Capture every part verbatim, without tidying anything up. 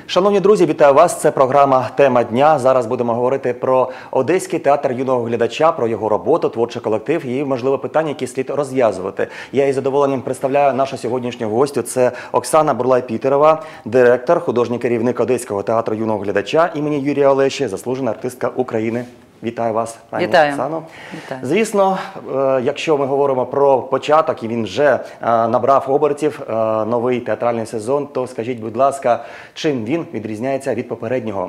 Шановні друзі, вітаю вас. Це програма «Тема дня». Зараз будемо говорити про Одеський театр юного глядача, про його роботу, творчий колектив і, можливо, питання, які слід розв'язувати. Я із задоволенням представляю нашу сьогоднішню гостю. Це Оксана Бурлай-Пітерова, директор, художній керівник Одеського театру юного глядача імені Юрія Олеші, заслужена артистка України. Вітаю вас, пані Оксано. Вітаю. Звісно, якщо ми говоримо про початок, і він вже набрав обертів, новий театральний сезон, то скажіть, будь ласка, чим він відрізняється від попереднього?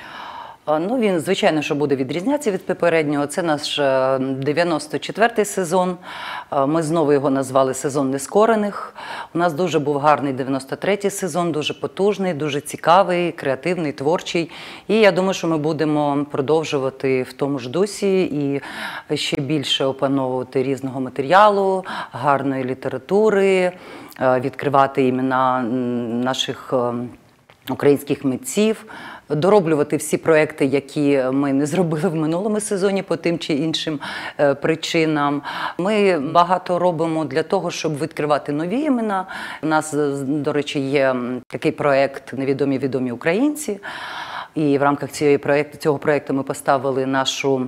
Ну, він, звичайно, що буде відрізнятися від попереднього. Це наш дев'яносто четвертий сезон. Ми знову його назвали «Сезон нескорених». У нас дуже був гарний дев'яносто третій сезон, дуже потужний, дуже цікавий, креативний, творчий. І я думаю, що ми будемо продовжувати в тому ж дусі і ще більше опановувати різного матеріалу, гарної літератури, відкривати імена наших українських митців, дороблювати всі проекти, які ми не зробили в минулому сезоні по тим чи іншим е, причинам. Ми багато робимо для того, щоб відкривати нові імена. У нас, до речі, є такий проект «Невідомі відомі українці». І в рамках цієї проекту, цього проекту ми поставили нашу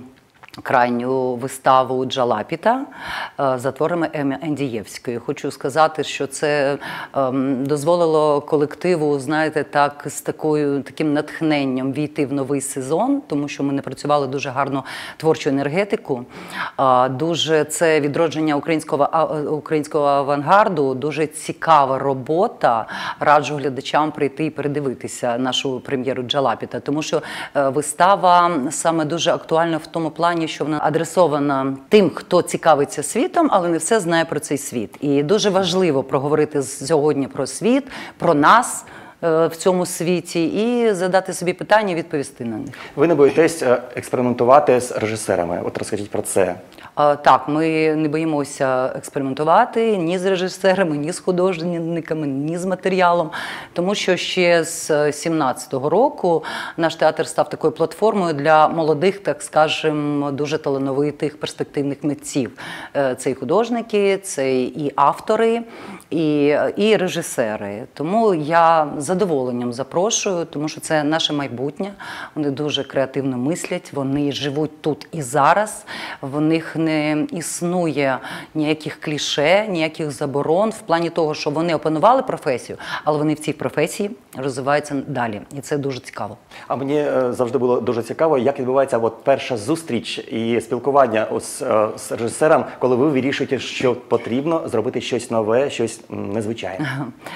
крайню виставу Джалапіта за творами Еми Ендієвської. Хочу сказати, що це ем, дозволило колективу, знаєте, так, з такою, таким натхненням війти в новий сезон, тому що ми напрацювали дуже гарну творчу енергетику. А, дуже це відродження українського, а, українського авангарду, дуже цікава робота. Раджу глядачам прийти і передивитися нашу прем'єру Джалапіта, тому що е, вистава саме дуже актуальна в тому плані, що вона адресована тим, хто цікавиться світом, але не все знає про цей світ. І дуже важливо проговорити сьогодні про світ, про нас е, в цьому світі і задати собі питання і відповісти на них. Ви не боїтесь експериментувати з режисерами? От розкажіть про це. Так, ми не боїмося експериментувати ні з режисерами, ні з художниками, ні з матеріалом, тому що ще з сімнадцятого року наш театр став такою платформою для молодих, так скажемо, дуже талановитих, перспективних митців. Це і художники, це і автори, і, і режисери. Тому я з задоволенням запрошую, тому що це наше майбутнє. Вони дуже креативно мислять, вони живуть тут і зараз, в них не існує ніяких кліше, ніяких заборон в плані того, що вони опанували професію, але вони в цій професії розвиваються далі. І це дуже цікаво. А мені завжди було дуже цікаво, як відбувається от перша зустріч і спілкування з, з режисером, коли ви вирішуєте, що потрібно зробити щось нове, щось незвичайне.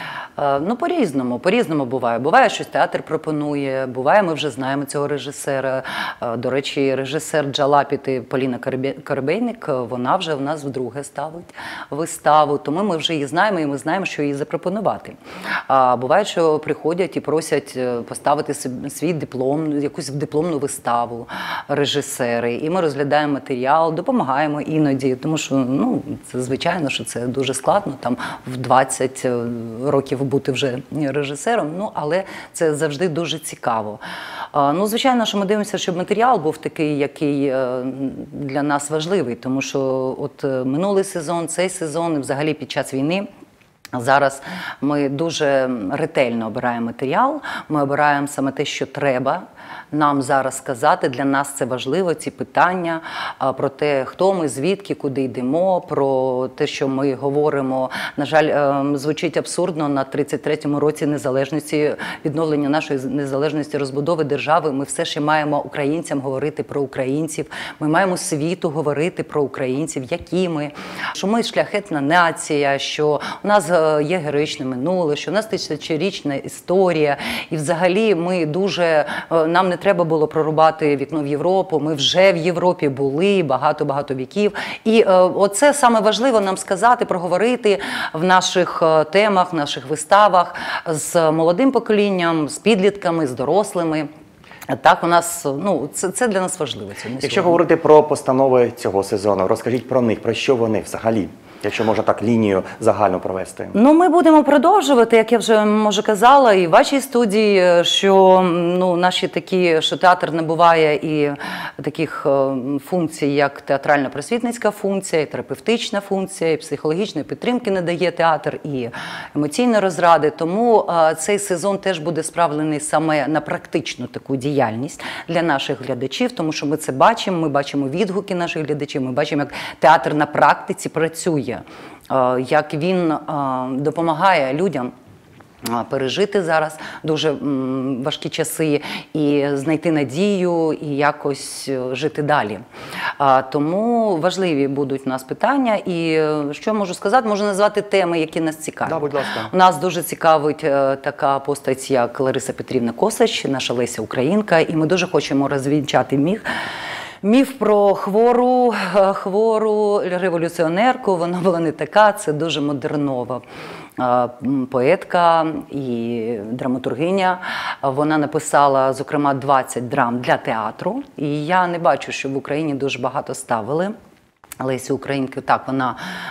Ну, по-різному, по-різному буває. Буває, щось театр пропонує, буває, ми вже знаємо цього режисера. До речі, режисер Джалапіти Поліна Коробейник, вона вже в нас вдруге ставить виставу, тому ми вже її знаємо і ми знаємо, що їй запропонувати. А буває, що приходять і просять поставити свій диплом, якусь дипломну виставу режисери, і ми розглядаємо матеріал, допомагаємо іноді, тому що, ну, це звичайно, що це дуже складно, там в двадцять років бути вже режисером, ну, але це завжди дуже цікаво. Ну, звичайно, що ми дивимося, щоб матеріал був такий, який для нас важливий, тому що от минулий сезон, цей сезон і взагалі під час війни зараз ми дуже ретельно обираємо матеріал, ми обираємо саме те, що треба нам зараз сказати. Для нас це важливо, ці питання про те, хто ми, звідки, куди йдемо, про те, що ми говоримо. На жаль, звучить абсурдно, на тридцять третьому році незалежності, відновлення нашої незалежності, розбудови держави, ми все ще маємо українцям говорити про українців, ми маємо світу говорити про українців, які ми, що ми шляхетна нація, що у нас є героїчне минуле, що у нас тисячорічна історія, і взагалі ми дуже, нам не треба було прорубати вікно в Європу, ми вже в Європі були багато-багато віків. І е, оце саме важливо нам сказати, проговорити в наших темах, в наших виставах з молодим поколінням, з підлітками, з дорослими. Так, у нас, ну, це, це для нас важливо. Це Якщо говорити про постанови цього сезону, розкажіть про них, про що вони взагалі? якщо можна так лінію загальну провести? Ну, ми будемо продовжувати, як я вже, може, казала, і в вашій студії, що ну, наші такі, що театр набуває і таких е, функцій, як театрально-просвітницька функція, і терапевтична функція, і психологічної підтримки надає театр, і емоційної розради. Тому е, цей сезон теж буде справлений саме на практичну таку діяльність для наших глядачів, тому що ми це бачимо, ми бачимо відгуки наших глядачів, ми бачимо, як театр на практиці працює, як він допомагає людям пережити зараз дуже важкі часи і знайти надію, і якось жити далі. Тому важливі будуть у нас питання. І що можу сказати? Можу назвати теми, які нас цікавлять. Да, будь ласка. У нас дуже цікавить така постать, як Лариса Петрівна Косач, наша Леся Українка, і ми дуже хочемо розвінчати міф. Міф про хвору, хвору революціонерку, вона була не така, це дуже модернова поетка і драматургиня. Вона написала, зокрема, двадцять драм для театру, і я не бачу, що в Україні дуже багато ставили Лесі Українки. Так, вона,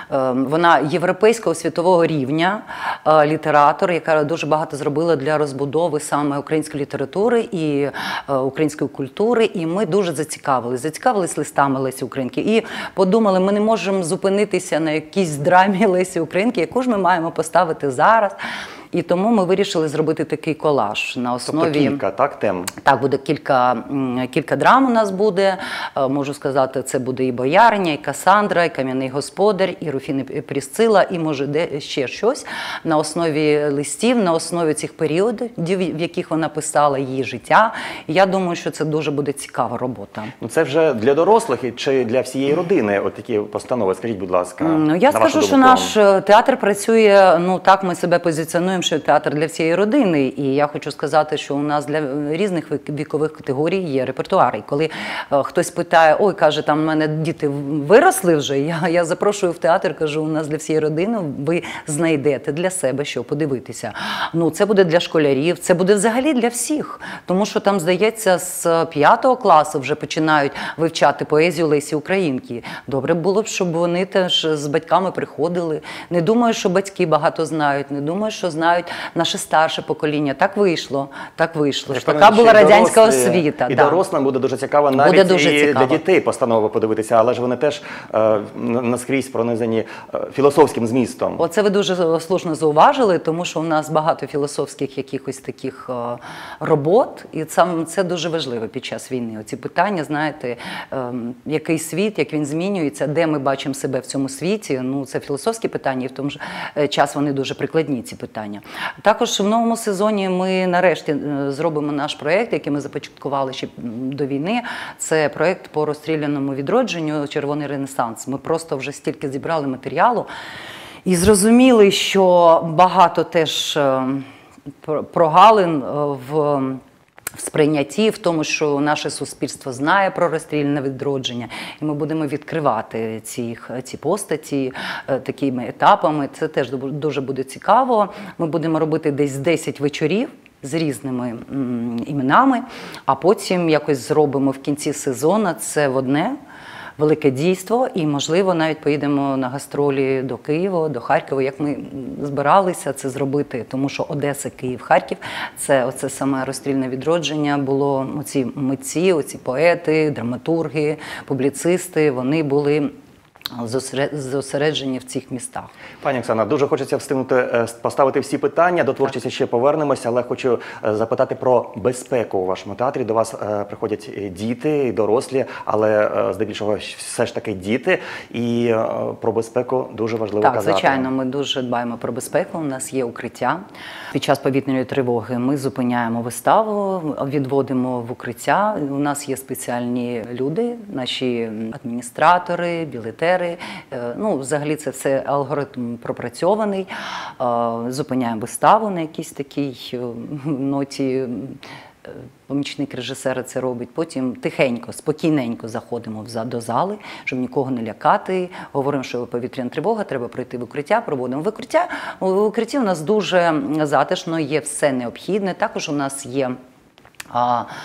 вона європейського світового рівня літератор, яка дуже багато зробила для розбудови саме української літератури і української культури, і ми дуже зацікавились. Зацікавились листами Лесі Українки і подумали, ми не можемо зупинитися на якійсь драмі Лесі Українки, яку ж ми маємо поставити зараз. І тому ми вирішили зробити такий колаж на основі… Тобто кілька, так, тем? Так, буде кілька, кілька драм у нас буде. Можу сказати, це буде і Бояриня, і Касандра, і Кам'яний господар, і Руфіна Прісцила, і може де ще щось на основі листів, на основі цих періодів, в яких вона писала її життя. І я думаю, що це дуже буде цікава робота. Ну, це вже для дорослих чи для всієї родини от такі постанови? Скажіть, будь ласка. Ну, я скажу, що наш театр працює, ну так ми себе позиціонуємо, що театр для всієї родини. І я хочу сказати, що у нас для різних вікових категорій є репертуар. І коли е, хтось питає, ой, каже, там в мене діти виросли вже, я, я запрошую в театр, кажу, у нас для всієї родини ви знайдете для себе, що подивитися. Ну, це буде для школярів, це буде взагалі для всіх. Тому що там, здається, з п'ятого класу вже починають вивчати поезію Лесі Українки. Добре було б, щоб вони теж з батьками приходили. Не думаю, що батьки багато знають, не думаю, що знають наше старше покоління. Так вийшло, так вийшло. Я Така була радянська дорослі, освіта. І да. дорослим буде дуже цікаво, навіть буде дуже і цікаво. для дітей постанови подивитися, але ж вони теж е, наскрізь пронизані е, філософським змістом. Оце ви дуже слушно зауважили, тому що у нас багато філософських якихось таких е, робот, і сам це дуже важливо під час війни. Оці питання, знаєте, е, який світ, як він змінюється, де ми бачимо себе в цьому світі, ну це філософські питання, і в тому ж час вони дуже прикладні, ці питання. Також в новому сезоні ми нарешті зробимо наш проєкт, який ми започаткували ще до війни. Це проєкт по розстріляному відродженню «Червоний Ренесанс». Ми просто вже стільки зібрали матеріалу і зрозуміли, що багато теж прогалин в в сприйнятті, в тому, що наше суспільство знає про розстріляне відродження, і ми будемо відкривати ці, ці постаті такими етапами. Це теж дуже буде цікаво. Ми будемо робити десь десять вечорів з різними м, іменами, а потім якось зробимо в кінці сезону це в одне велике дійство, і, можливо, навіть поїдемо на гастролі до Києва, до Харкова, як ми збиралися це зробити, тому що Одеса, Київ, Харків – це оце саме розстрільне відродження, було оці митці, оці поети, драматурги, публіцисти, вони були зосереджені в цих містах. Пані Оксана, дуже хочеться встигнути поставити всі питання, до творчості ще повернемося, але хочу запитати про безпеку у вашому театрі. До вас приходять діти, і дорослі, але здебільшого все ж таки діти, і про безпеку дуже важливо так, казати. Так, звичайно, ми дуже дбаємо про безпеку, у нас є укриття. Під час повітряної тривоги ми зупиняємо виставу, відводимо в укриття. У нас є спеціальні люди, наші адміністратори, білетери. Ну, взагалі це все алгоритм пропрацьований. Зупиняємо виставу на якійсь такій ноті. Помічник режисера це робить. Потім тихенько, спокійненько заходимо до зали, щоб нікого не лякати. Говоримо, що повітряна тривога, треба пройти в укриття, проводимо в укриття. В укритті у нас дуже затишно, є все необхідне. Також у нас є а,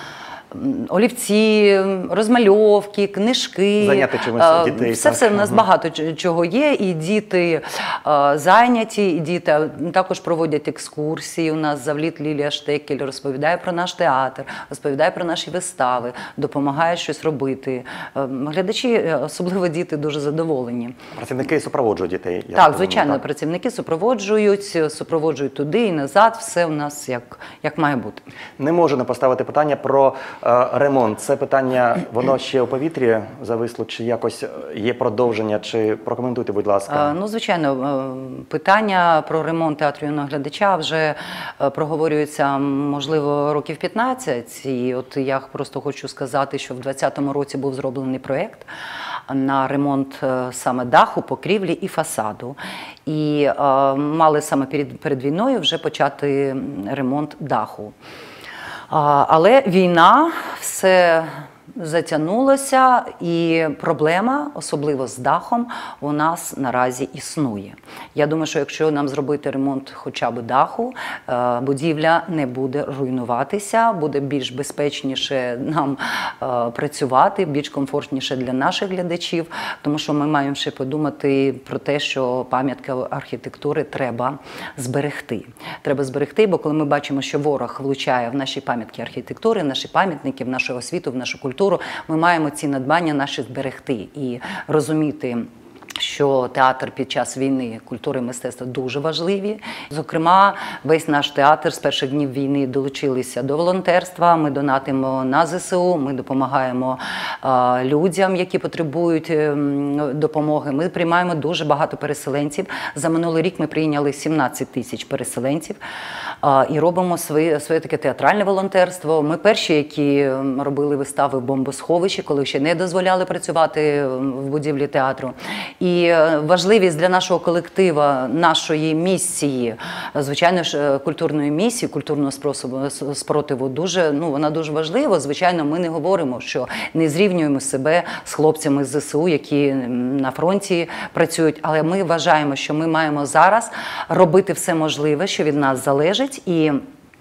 м, олівці, розмальовки, книжки. Зайняти чимось Е, дітей, Все, так. все в нас Мгм. багато ч- чого є, і діти е, зайняті, і діти також проводять екскурсії. У нас завліт Лілія Штекель розповідає про наш театр, розповідає про наші вистави, допомагає щось робити. Е, Глядачі, е, особливо діти, дуже задоволені. Працівники супроводжують дітей. я Так, розумію, звичайно, так? працівники супроводжують, супроводжують туди і назад, все у нас як, як має бути. Не можу не поставити питання про е, ремонт. Це питання, воно ще у повітрі зависло, чи якось є продовження, чи прокоментуйте, будь ласка. Е, Ну, звичайно, е, питання про ремонт театру юного глядача вже е, проговорюється, можливо, років п'ятнадцять. І от я просто хочу сказати, що в двадцятому році був зроблений проєкт на ремонт е, саме даху, покрівлі і фасаду. І е, мали саме перед, перед війною вже почати ремонт даху. А, Але війна все затягнулося, і проблема, особливо з дахом, у нас наразі існує. Я думаю, що якщо нам зробити ремонт хоча б даху, е, будівля не буде руйнуватися, буде більш безпечніше нам е, працювати, більш комфортніше для наших глядачів, тому що ми маємо ще подумати про те, що пам'ятки архітектури треба зберегти. Треба зберегти, бо коли ми бачимо, що ворог влучає в наші пам'ятки архітектури, в наші пам'ятники, в нашу освіту, в нашу культуру, ми маємо ці надбання наші зберегти і розуміти, що театр під час війни, культури і мистецтва дуже важливі. Зокрема, весь наш театр з перших днів війни долучилися до волонтерства, ми донатимо на зе се у, ми допомагаємо а, людям, які потребують ем, допомоги. Ми приймаємо дуже багато переселенців. За минулий рік ми прийняли сімнадцять тисяч переселенців а, і робимо своє, своє таке театральне волонтерство. Ми перші, які ем, робили вистави в бомбосховищі, коли ще не дозволяли працювати в будівлі театру. І важливість для нашого колектива, нашої місії, звичайно ж, культурної місії, культурного спротиву, дуже, ну, вона дуже важлива. Звичайно, ми не говоримо, що не зрівнюємо себе з хлопцями з зе се у, які на фронті працюють, але ми вважаємо, що ми маємо зараз робити все можливе, що від нас залежить, і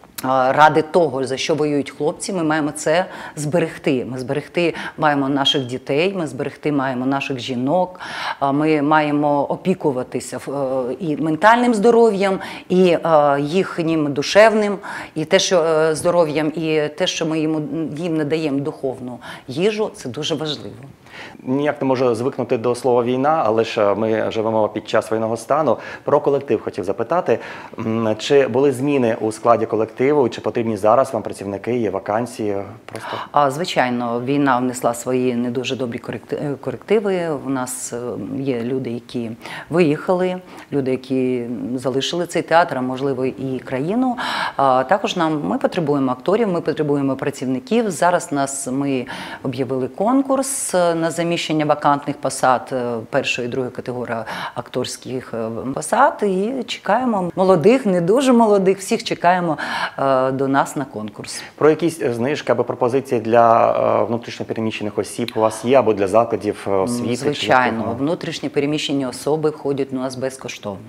ради того, за що воюють хлопці, ми маємо це зберегти. Ми зберегти маємо наших дітей, ми зберегти маємо наших жінок, ми маємо опікуватися і ментальним здоров'ям, і їхнім душевним, і те, що здоров'ям, і те, що ми їм, їм надаємо духовну їжу, це дуже важливо. Ніяк не можу звикнути до слова «війна», але ж ми живемо під час воєнного стану. Про колектив хотів запитати. М, Чи були зміни у складі колективу, чи потрібні зараз вам працівники, є вакансії? Просто... А, звичайно, війна внесла свої не дуже добрі коректи- корективи. У нас е, є люди, які виїхали, люди, які залишили цей театр, а можливо і країну. А, також нам, ми потребуємо акторів, ми потребуємо працівників. Зараз нас, ми об'явили конкурс на заміщення вакантних посад е, першої і другої категорії акторських е, посад, і чекаємо молодих, не дуже молодих, всіх чекаємо е, до нас на конкурс. Про якісь знижки або пропозиції для е, внутрішньопереміщених осіб у вас є, або для закладів е, освіти? Звичайно, чи... внутрішні переміщені особи входять у нас безкоштовно.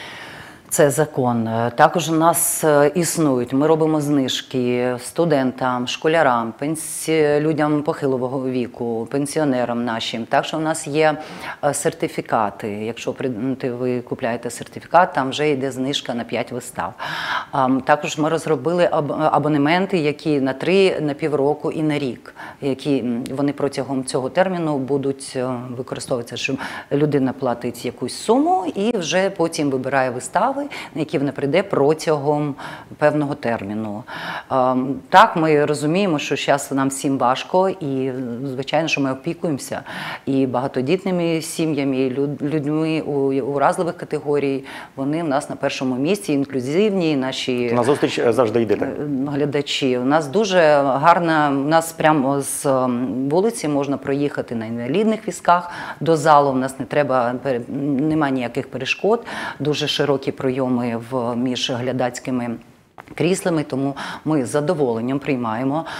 Це закон. Також у нас існують, ми робимо знижки студентам, школярам, пенсі... людям похилого віку, пенсіонерам нашим. Також у нас є сертифікати. Якщо ви купляєте сертифікат, там вже йде знижка на п'ять вистав. Також ми розробили абонементи, які на три, на півроку і на рік, які вони протягом цього терміну будуть використовуватися, що людина платить якусь суму і вже потім вибирає вистави, на які вона прийде протягом певного терміну. Так, ми розуміємо, що зараз нам всім важко, і, звичайно, що ми опікуємося і багатодітними сім'ями, і людьми у уразливих категорій. Вони в нас на першому місці, інклюзивні, наші на зустріч завжди йдете. Глядачі. У нас дуже гарна, у нас прямо з вулиці можна проїхати на інвалідних візках до залу, у нас не треба, немає ніяких перешкод, дуже широкі прийоми в, між глядацькими кріслами, тому ми з задоволенням приймаємо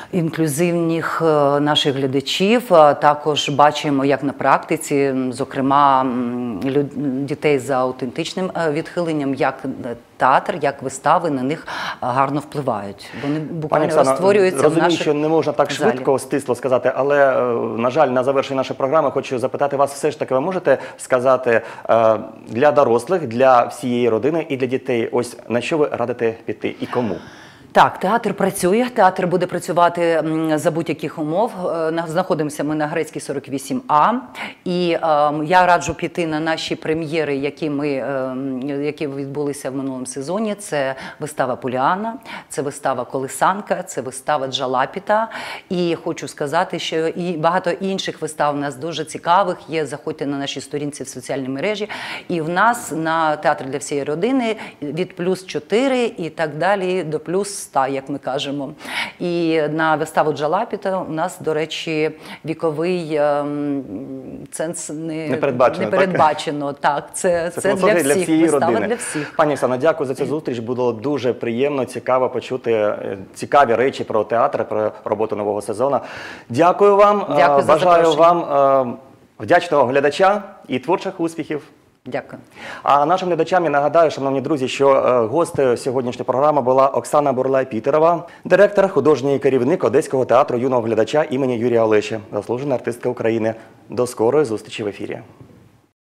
інклюзивних е, наших глядачів. А також бачимо, як на практиці, м, зокрема, м, люд- дітей за аутентичним е, відхиленням, як е, театр, як вистави на них е, гарно впливають. Вони Пані буквально Оксано, розтворюються в розумію, наших що не можна так залі. швидко, стисло сказати, але, е, на жаль, на завершення нашої програми хочу запитати вас, все ж таки, ви можете сказати е, для дорослих, для всієї родини і для дітей, ось на що ви радите піти і кому? Так, театр працює, театр буде працювати м, за будь-яких умов. Е, на- Знаходимося ми на Грецькій сорок вісім А. І е, я раджу піти на наші прем'єри, які, ми, е, м, які відбулися в минулому сезоні. Це вистава «Поліана», це вистава «Колисанка», це вистава «Джалапіта». І хочу сказати, що і багато інших вистав у нас дуже цікавих є. Заходьте на наші сторінці в соціальні мережі. І в нас на театр для всієї родини від плюс чотири і так далі до плюс ста, як ми кажемо. І на виставу «Джалапіта» у нас, до речі, віковий ем, ценз не, Не передбачено, не передбачено. Так, це, це, Це для всіх, для всієї вистава родини. для всіх. Пані Оксано, дякую за цю зустріч. Було дуже приємно, цікаво почути е, цікаві речі про театр, про роботу нового сезону. Дякую вам. Дякую Е, за Бажаю запрошення. вам е, вдячного глядача і творчих успіхів. Дякую. А нашим глядачам я нагадаю, шановні друзі, що е, гостею сьогоднішньої програми була Оксана Бурлай-Пітерова, директор, художній керівник Одеського театру юного глядача імені Юрія Олеші, заслужена артистка України. До скорої зустрічі в ефірі.